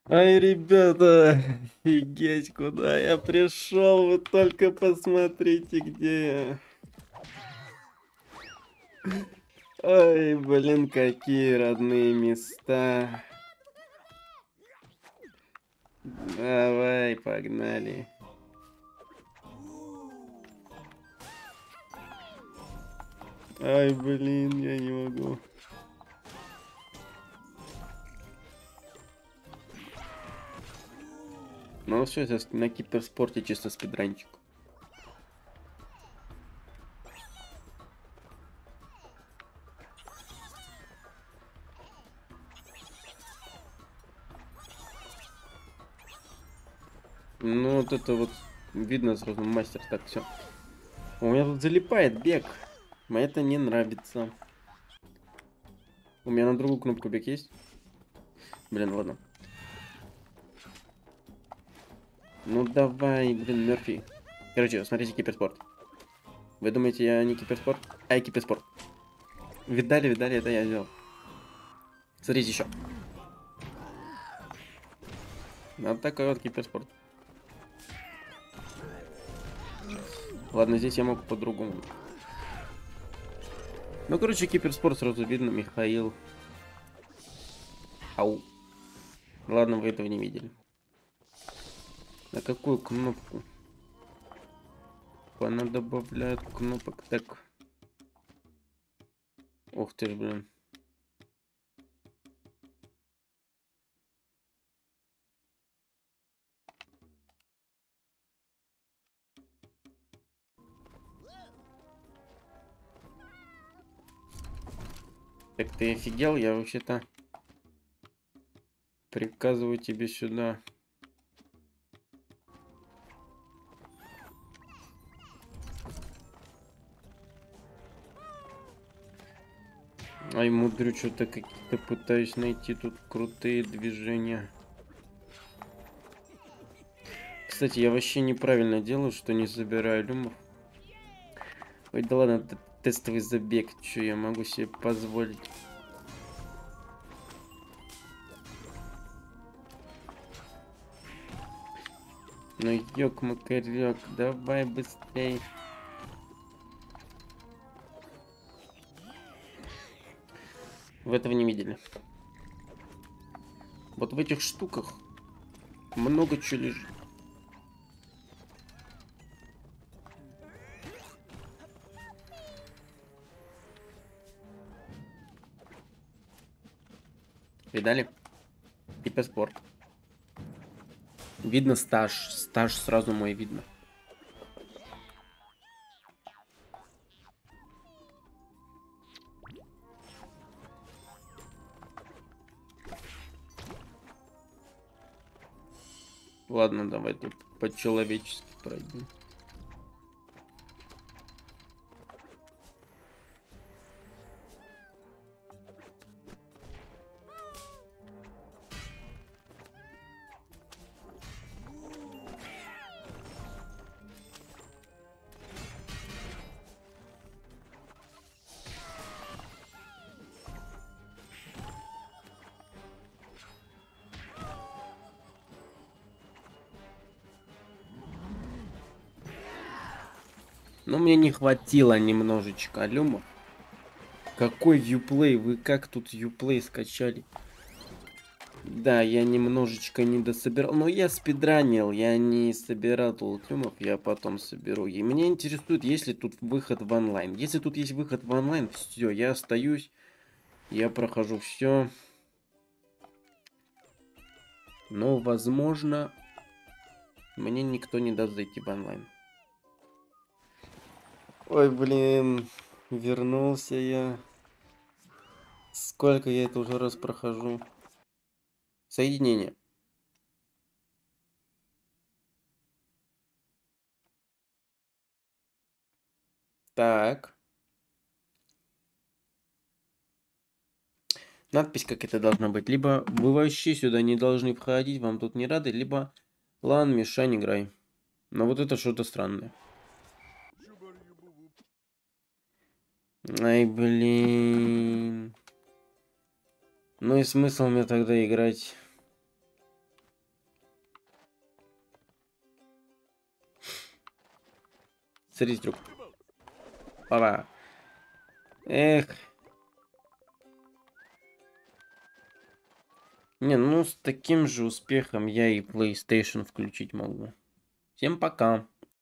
Ай, ребята, офигеть, куда я пришел, вы только посмотрите, где я. Ой, блин, какие родные места. Давай, погнали. Ай, блин, я не могу. Ну все, сейчас на киберспорте чисто спидранчик. Ну вот это вот видно сразу мастер. Так, все. У меня тут залипает бег. Мне это не нравится. У меня на другую кнопку бег есть? Блин, ладно. Ну давай, блин, Мерфи. Короче, смотрите киберспорт. Вы думаете, я не киберспорт? А я киберспорт. Видали, это я сделал. Смотрите еще. Вот такой вот киберспорт. Ладно, здесь я могу по-другому. Ну, короче, киберспорт сразу видно, Михаил. Ау. Ладно, вы этого не видели. На какую кнопку? Она добавляет кнопок. Так. Ух ты ж, блин. Так ты офигел? Я вообще-то приказываю тебе сюда. Ай, мудрю, что-то какие-то пытаюсь найти тут крутые движения. Кстати, я вообще неправильно делаю, что не забираю люмов. Ой, да ладно, это тестовый забег, что я могу себе позволить. Ну, ёк-макарёк, давай быстрей. Вы этого не видели. Вот в этих штуках много чего лежит. Видали? Киберспорт. Видно стаж. Стаж сразу мой видно. Ладно, давай тут по-человечески пройдем. Но мне не хватило немножечко люмов. Какой юплей? Вы как тут юплей скачали? Да, я немножечко не дособирал. Но я спидранил, я не собирал тут люмов, я потом соберу. И меня интересует, есть ли тут выход в онлайн. Если тут есть выход в онлайн, все, я остаюсь. Я прохожу все. Но, возможно, мне никто не даст зайти в онлайн. Ой, блин, вернулся я. Сколько я это уже раз прохожу? Соединение. Так. Надпись как это должна быть. Либо вы вообще сюда не должны входить, вам тут не рады, либо лан, мешань, играй. Но вот это что-то странное. Ай, блин. Ну и смысл мне тогда играть? Смотри, трюк. Пора. Эх. Не, ну с таким же успехом я и PlayStation включить могу. Всем пока.